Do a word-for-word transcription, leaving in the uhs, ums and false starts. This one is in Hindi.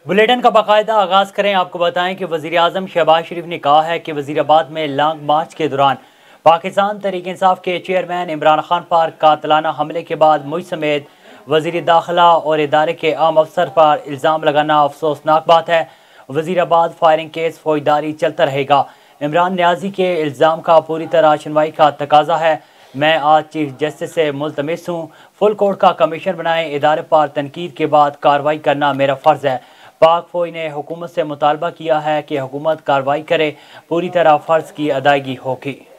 बुलेटिन का बाकायदा आगाज़ करें। आपको बताएं कि वज़ीर आज़म शहबाज शरीफ ने कहा है कि वज़ीराबाद में लॉन्ग मार्च के दौरान पाकिस्तान तहरीक इंसाफ के चेयरमैन इमरान खान पर कातलाना हमले के बाद मुझ समेत वज़ीर दाखिला और इदारे के आम अफसर पर इल्ज़ाम लगाना अफसोसनाक बात है। वज़ीराबाद फायरिंग केस फौजदारी चलता रहेगा। इमरान न्याजी के इल्ज़ाम का पूरी तरह सुनवाई का तकाजा है। मैं आज चीफ जस्टिस से मुल्तमिस हूँ, फुल कोर्ट का कमीशन बनाएं। इदारे पर तनकीद के बाद कार्रवाई करना मेरा फ़र्ज़ है। पाक फौज ने हुकूमत से मुतालबा किया है कि हुकूमत कार्रवाई करे, पूरी तरह फ़र्ज़ की अदायगी होगी।